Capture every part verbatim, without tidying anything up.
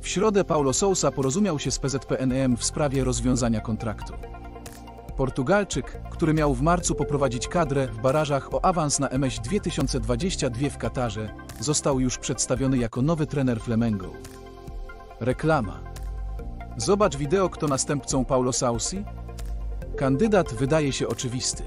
środę Paulo Sousa porozumiał się z P Z P N E M w sprawie rozwiązania kontraktu. Portugalczyk, który miał w marcu poprowadzić kadrę w barażach o awans na M S dwa tysiące dwadzieścia dwa w Katarze, został już przedstawiony jako nowy trener Flamengo. Reklama. Zobacz wideo, kto następcą Paulo Sousi? Kandydat wydaje się oczywisty.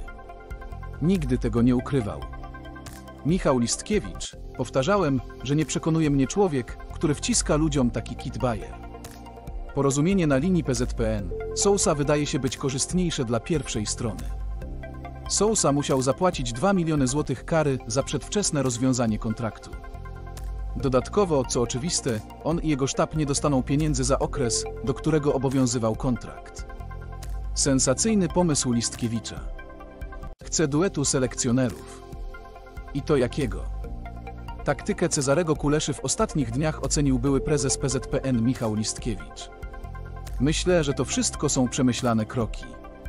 Nigdy tego nie ukrywał. Michał Listkiewicz. Powtarzałem, że nie przekonuje mnie człowiek, który wciska ludziom taki kit bajer. Porozumienie na linii P Z P N Sousa wydaje się być korzystniejsze dla pierwszej strony. Sousa musiał zapłacić dwa miliony złotych kary za przedwczesne rozwiązanie kontraktu. Dodatkowo, co oczywiste, on i jego sztab nie dostaną pieniędzy za okres, do którego obowiązywał kontrakt. Sensacyjny pomysł Listkiewicza. Chce duetu selekcjonerów. I to jakiego? Taktykę Cezarego Kuleszy w ostatnich dniach ocenił były prezes P Z P N Michał Listkiewicz. Myślę, że to wszystko są przemyślane kroki.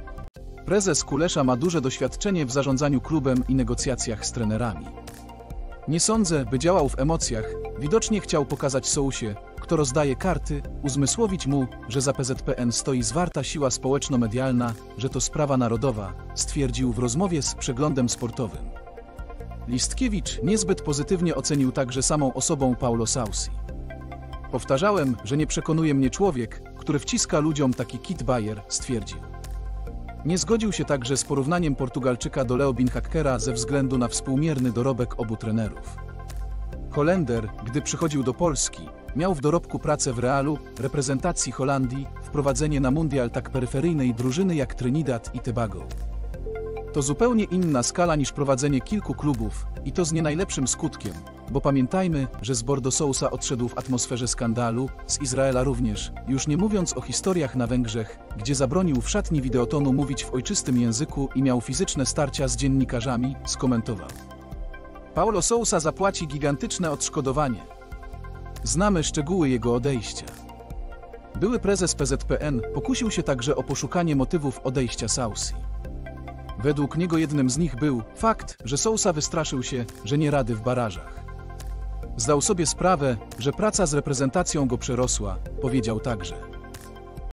Prezes Kulesza ma duże doświadczenie w zarządzaniu klubem i negocjacjach z trenerami. Nie sądzę, by działał w emocjach, widocznie chciał pokazać Sousie, kto rozdaje karty, uzmysłowić mu, że za P Z P N stoi zwarta siła społeczno-medialna, że to sprawa narodowa, stwierdził w rozmowie z Przeglądem Sportowym. Listkiewicz niezbyt pozytywnie ocenił także samą osobą Paulo Sousi. Powtarzałem, że nie przekonuje mnie człowiek, który wciska ludziom taki kit bajer, stwierdził. Nie zgodził się także z porównaniem Portugalczyka do Leo Beenhakkera ze względu na współmierny dorobek obu trenerów. Holender, gdy przychodził do Polski, miał w dorobku pracę w Realu, reprezentacji Holandii, wprowadzenie na mundial tak peryferyjnej drużyny jak Trinidad i Tobago. To zupełnie inna skala niż prowadzenie kilku klubów i to z nie najlepszym skutkiem, bo pamiętajmy, że z Bordo Sousa odszedł w atmosferze skandalu, z Izraela również, już nie mówiąc o historiach na Węgrzech, gdzie zabronił w szatni Videotonu mówić w ojczystym języku i miał fizyczne starcia z dziennikarzami, skomentował. Paulo Sousa zapłaci gigantyczne odszkodowanie. Znamy szczegóły jego odejścia. Były prezes P Z P N pokusił się także o poszukanie motywów odejścia Sousi. Według niego jednym z nich był fakt, że Sousa wystraszył się, że nie rady w barażach. Zdał sobie sprawę, że praca z reprezentacją go przerosła, powiedział także.